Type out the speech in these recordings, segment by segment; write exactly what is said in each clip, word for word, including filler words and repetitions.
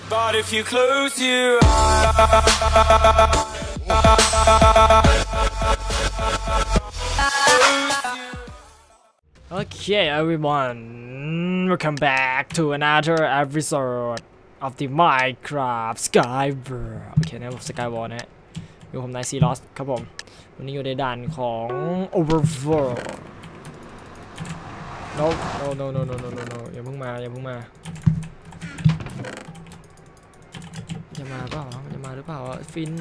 But if you close your eyes Okay everyone, welcome back to another episode of the Minecraft Skyward โอเคนะผม Skyward นะฮะอยู่ผมนายซีลอสครับผมวันนี้อยู่ในด่านของ Overworld no no no no no no no no อย่าเพิ่งมาอย่าเพิ่งมาจะมาเปล่าจะมาหรือเปล่าฟิน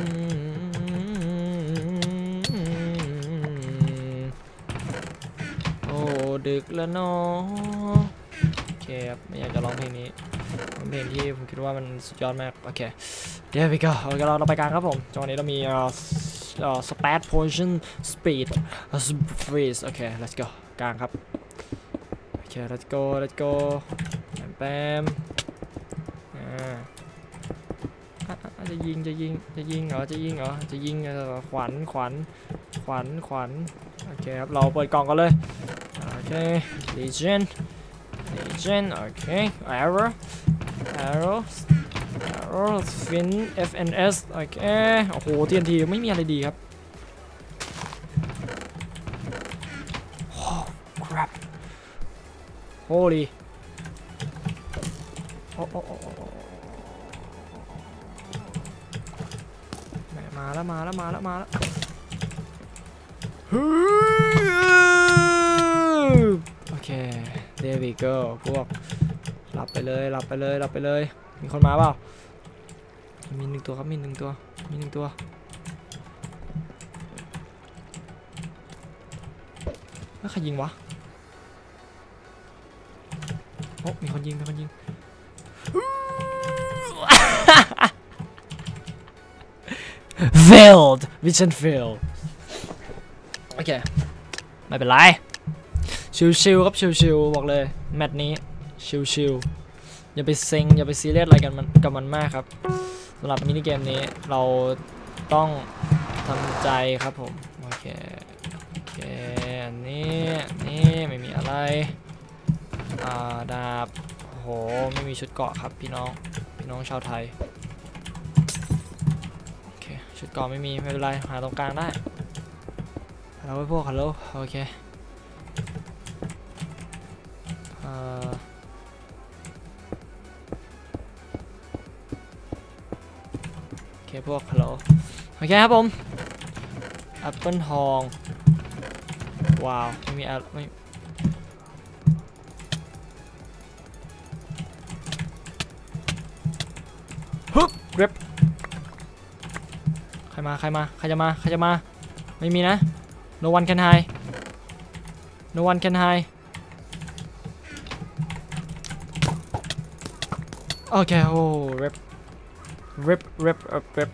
โอ้ดึกแล้วเนาะโอเคครับไม่อยากจะร้องเพลงนี้เป็นเพลงที่ผมคิดว่ามันสุดยอดมากโอเคเดี๋ยวพี่ก็เราเราไปกลางครับผมจังหวะนี้เรามีเอ่อเอ่อ speed potion speed freeze โอเค let's go กลางครับโอเค let's go let's go แปมอ่าจะยิงจะยิงจะยิงเหรอจะยิงเหรอจะยิงขวัญขวัญขวัญขวัญโอเคครับเราเปิดกล่องกันเลยโอเค Legion Legion โอเค Arrow Arrow Arrow Fin เอฟ เอ็น เอส โอเคโอ้โห ที เอ็น ที ไม่มีอะไรดีครับโอ้ crap holy โอ้โอ้โอ้มาแล้วมาแล้วมาแล้วมาแล้วโอเค there we go พวกหลับไปเลยหลับไปเลยหลับไปเลยมีคนมาเปล่ามีหนึ่งตัวครับมีหนึ่งตัวมีหนึ่งตัวแล้วใครยิงวะโอ้มีคนยิงมีคนยิงfailed vision fail โอเคไม่เป็นไรชิวๆครับชิวๆบอกเลยแมตช์นี้ชิวๆอย่าไปเซ็งอย่าไปซีเรียสอะไรกันมันกับมันมากครับสำหรับมินิเกมนี้เราต้องทำใจครับผมโอเคโอเคอันนี้นี่ไม่มีอะไรอ่าดาบโหไม่มีชุดเกราะครับพี่น้องพี่น้องชาวไทยชุดก่อไม่มีไม่เป็นไรหาตรงกลางได้เราไปพวกฮัลโหลโอเคโอเคพวกฮัลโหลโอเคครับผมแอปเปิลทองว้าวไม่มีแอปไม่ฮึบเร็บใครมาใครมาใครจะมาใครจะมาไม่มีนะ no one can hide no one can hide โอเคโอ้ rip rip rip rip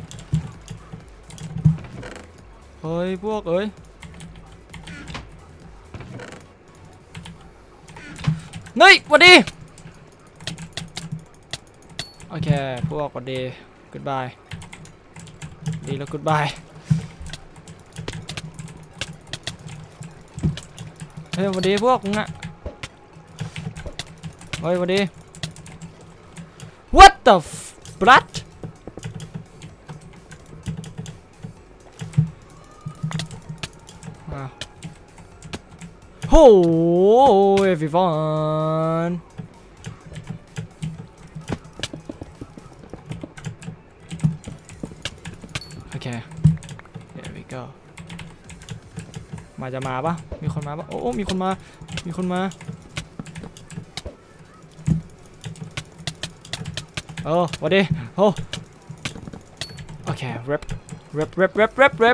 เฮ้ยพวกเอ้ยเฮ้ยสวัสดีโอเคพวกสวัสดี goodbyeดีแล้ว goodbye เฮ้ยสวัสดีพวกมึงอะเฮ้ยสวัสดี what the blood โอ้ everyoneโอเค there we go มาจะมาปะมีคนมาปะโอ้มีคนมามีคนมาโอ้สวัสดีโอ้โอเค rep rep rep rep rep rep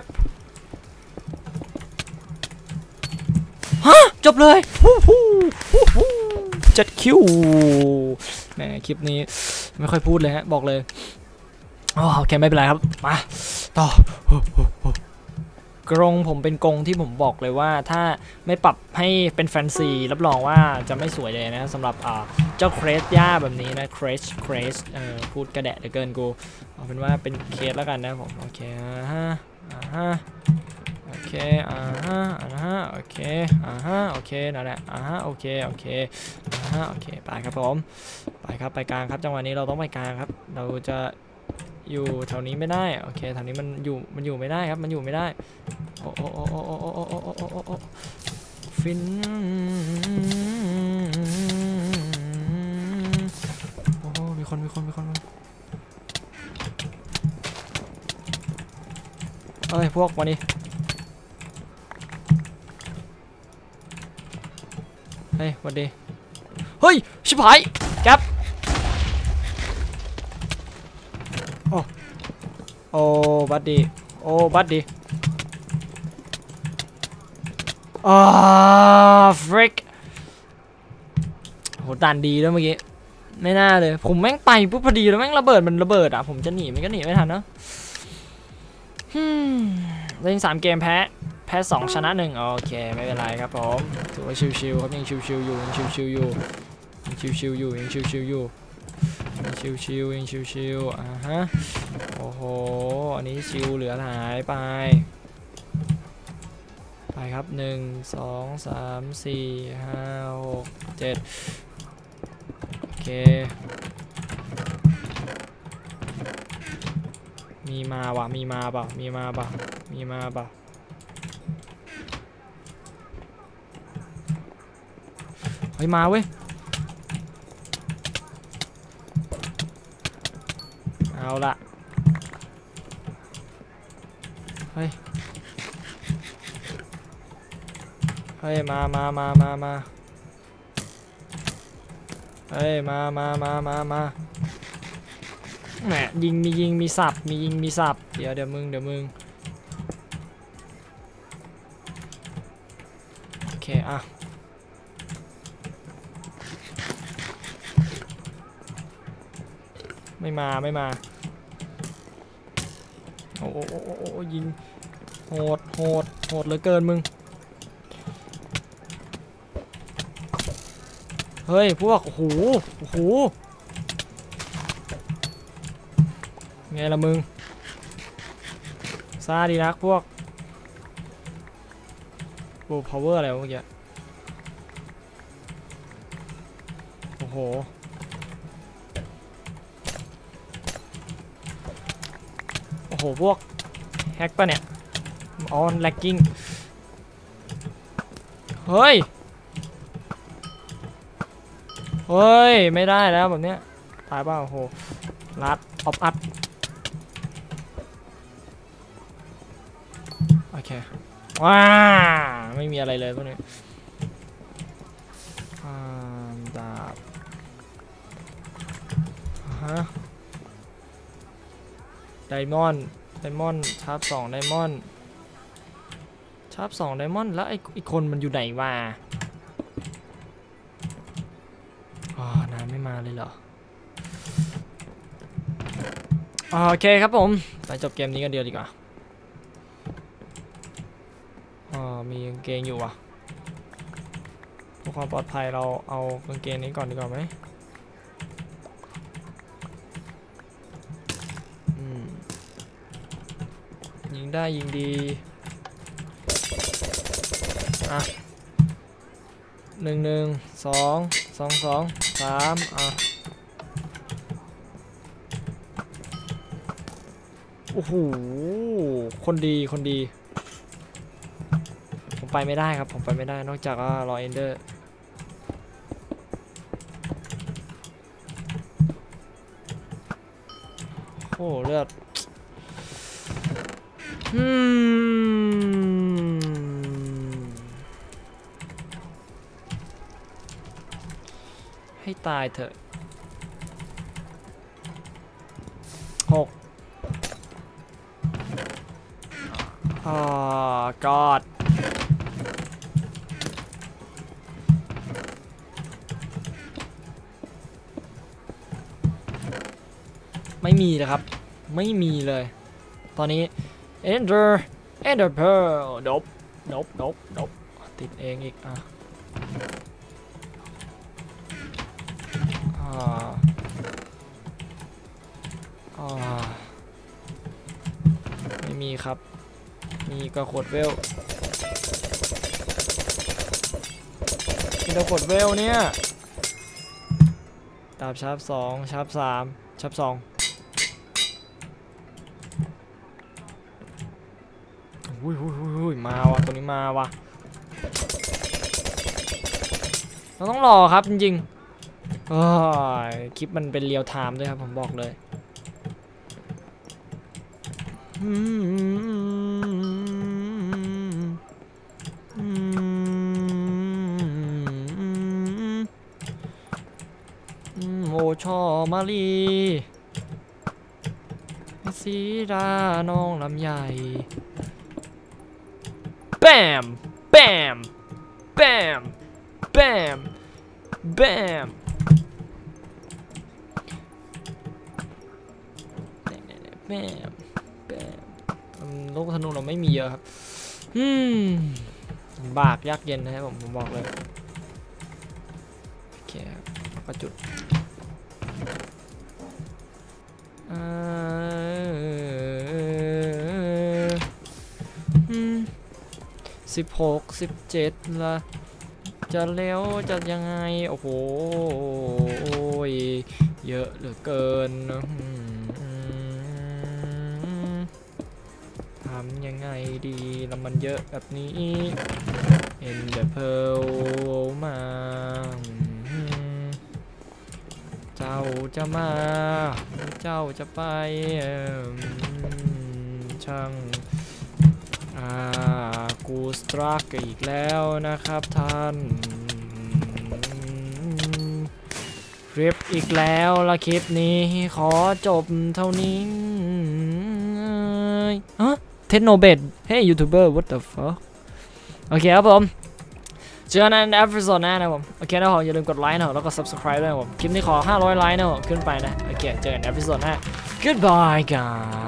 ฮะจบเลยเจ็ดคิวแหมคลิปนี้ไม่ค่อยพูดเลยฮะบอกเลยโอเคไม่เป็นไรครับมาต่อกรงผมเป็นกรงที่ผมบอกเลยว่าถ้าไม่ปรับให้เป็นแฟนซีรับรองว่าจะไม่สวยเลยนะสำหรับเจ้าเครสย่าแบบนี้นะเครสเครสพูดกระแดะเหลือเกินกูเอาเป็นว่าเป็นเคสแล้วกันนะผมโอเคฮะฮะโโอเคอ่าฮะอ่าฮะโอเคอ่าฮะโอเคนั่นแหละอ่าฮะโอเคโอเคอ่าฮะโอเคไปครับผมไปครับไปกลางครับจังหวะนี้เราต้องไปกลางครับเราจะอยู่แถวนี้ไม่ได้โอเคแถวนี้มันอยู่มันอยู่ไม่ได้ครับมันอยู่ไม่ได้โอ้โอ้โอ้โอ้โอ้โอ้โอ้โอ้โอ้โอ้ฟินโอ้มีคนมีคนมีคนเอ้ยพวกมาดิเฮ้ยวันดีเฮ้ยชิบหายแก๊ปโอ้โอ้บัดดี้โอ้บัดดี้อ่าฟริกโหดันดีด้วยเมื่อกี้ไม่น่าเลยผมแม่งไปปุ๊บพอดีแล้วแม่งระเบิดมันระเบิดอ่ะผมจะหนีมันก็หนีไม่ทันเนาะฮึมเล่นสามเกมแพ้แพ้สองชนะหนึ่งโอเคไม่เป็นไรครับผมถือว่าชิวๆครับยังชิวๆอยู่ยังชิวๆอยู่ยังชิวๆอยู่ยังชิวๆอยู่ยังชิวๆยังชิวๆอ่าฮะโอ้โหอันนี้ชิวเหลือหายไปไปครับหนึ่งสองสามสี่ห้าหกเจ็ดโอเคมีมาว่ะมีมาเปล่ามีมาเปล่ามีมาเปล่าเฮ้ยมาเว้ยเอาละเฮ้ยเฮ้ยมามามามามาเฮ้ยมามามามามาแหมยิงมียิงมีสับมียิงมีสับเดี๋ยวเดี๋ยวมึงเดี๋ยวมึงโอเคอ่ะไม่มาไม่มาโอ้โอ้โอ้โอ้ยิงโหดโหดโหดเหลือเกินมึงเฮ้ยพวกโอ้โหโอ้โหไงล่ะมึงซาดีนักพวกโอ้พาวเวอร์อะไรวะเมื่อกี้โอ้โหโอ้โหพวกแฮกปะเนี่ยออนแลกกิ้งเฮ้ยเฮ้ยไม่ได้แล้วแบบเนี้ยตายเปล่าโอ้โหรัดออฟอัดโอเคว้าไม่มีอะไรเลยพวกนี้ดาบฮะไดมอนด์ไดมอนด์ชาร์ปสองไดมอนด์ชาร์ปสองไดมอนด์แล้วไอ้อีกคนมันอยู่ไหนวะอ๋อนานไม่มาเลยเหรอโอเคครับผมไปจบเกมนี้กันเดียวดีกว่าอ๋อมีกางเกงอยู่ว่ะเพื่อความปลอดภัยเราเอากางเกงนี้ก่อนดีกว่าไหมยิงได้ยิงดีอ่ะหนึ่งหนึ่งสองสองสองสามอ่ะโอ้โหคนดีคนดีผมไปไม่ได้ครับผมไปไม่ได้นอกจากว่ารอเอนเดอร์โอ้เลือดอืมให้ตายเถอะหกอ๋อกอดไม่มีเลยครับไม่มีเลยตอนนี้ Ender Ender Pearl ดบดบดบดบติดเองอีกอ่ะอ่าอ่าไม่มีครับนี่ก็ขวดเวลนี่ก็ขวดเวลเนี่ยดาบชาร์ปสองชาร์ปสามชาร์ปสองอุ้ยอุ้ยอุ้ยมาว่ะตัวนี้มาว่ะเราต้องรอครับจริงๆโอ้ยคลิปมันเป็นเรียลไทม์ด้วยครับผมบอกเลยโอชอมาลีสีดาน้องลำใหญ่แบมแบมแบมแบมแบมแบมแบมลูกธนูเราไม่มีเยอะครับอืมบากยากเย็นนะครับผมผมบอกเลยโอเคครับก็จุดสิบหกสิบเจ็ดละจะเร็วจะยังไงโอ้โหเยอะเหลือเกินทำยังไงดีแล้วมันเยอะแบบนี้เอ็นเดอร์เพลมาเจ้าจะมาเจ้าจะไปช่างอ่ากูสตรักอีกแล้วนะครับท่านคลิปอีกแล้วละคลิปนี้ขอจบเท่านี้ฮะเทคโนเบดเฮ้ยยูทูบเบอร์ what the fuck โอเคครับผมเจอกันในเอพิโซดหน้านะผมโอเคนะผมอย่าลืมกดไลค์นะแล้วก็ subscribe ด้วยผมคลิปนี้ขอห้าร้อยไลค์นะผมขึ้นไปนะโอเคเจอกันในเอพิโซดหน้า goodbye guys